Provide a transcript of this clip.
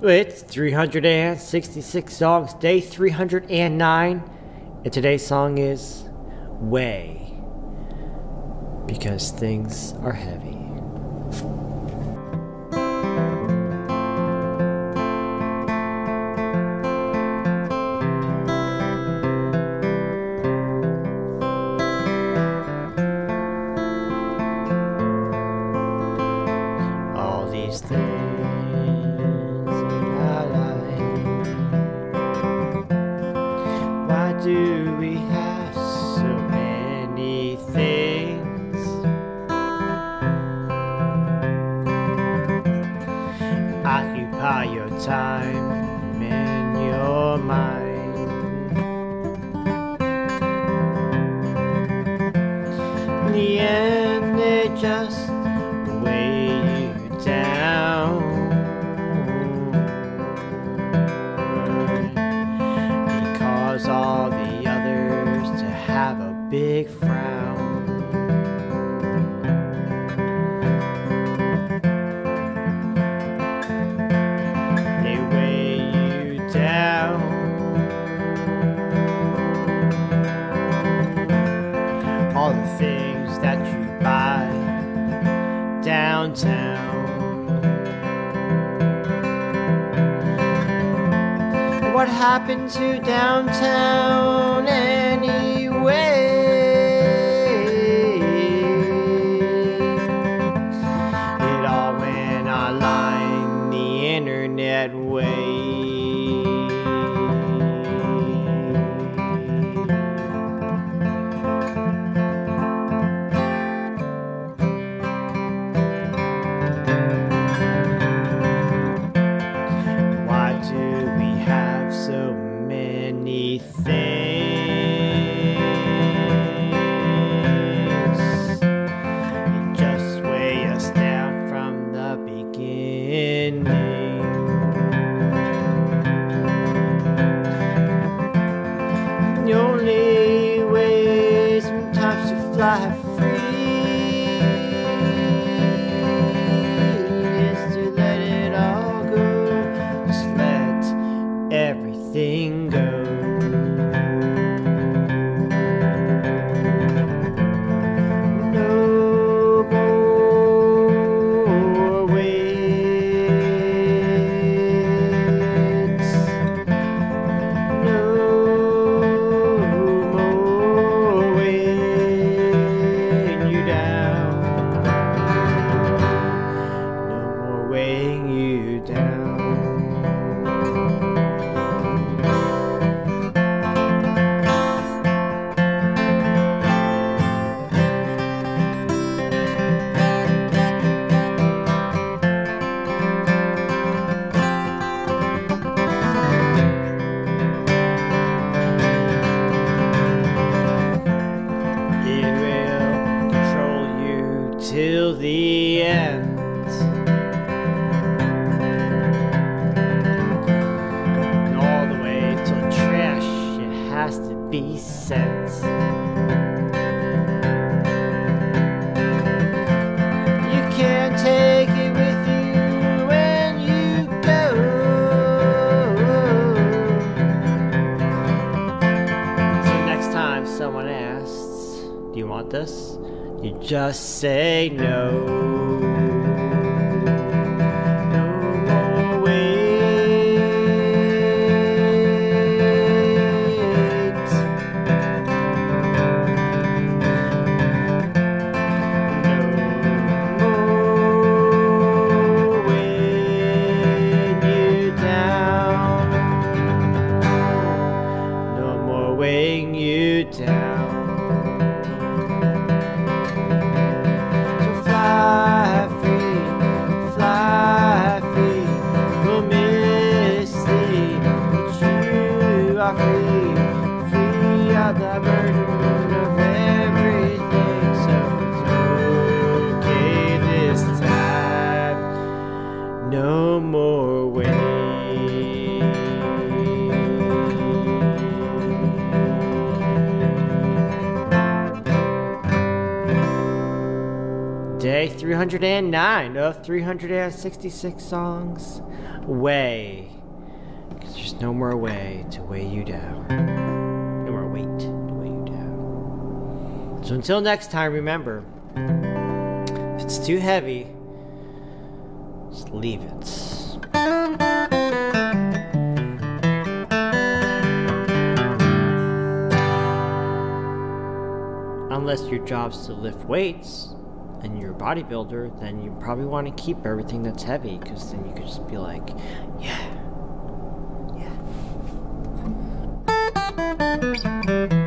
It's 366 songs, day 309, and today's song is Way, because things are heavy. All these things do we have so many things? Occupy your time and your mind. In the end, they just weigh you down. All the others to have a big frown. They weigh you down. All the things that you buy downtown. What happened to downtown anyway? It all went online the internet way. Why do we have so many things? They just weigh us down from the beginning. The only way sometimes to fly free is to let it all go. Just let everything go. No more waits. No more weighing you down. No more weighing you down. Till the end. And all the way till trash it has to be sent. You can't take it with you when you go. So next time someone asks, do you want this? You just say no. No more wait. No more weighing you down. No more weighing you down. Free of the burden of everything, so it's okay this time. No more waiting. Day 309 of 366 songs. weigh. Because there's no more way to weigh you down. No more weight to weigh you down. So until next time, remember, if it's too heavy, just leave it. Unless your job's to lift weights and you're a bodybuilder, then you probably want to keep everything that's heavy, because then you could just be like, yeah.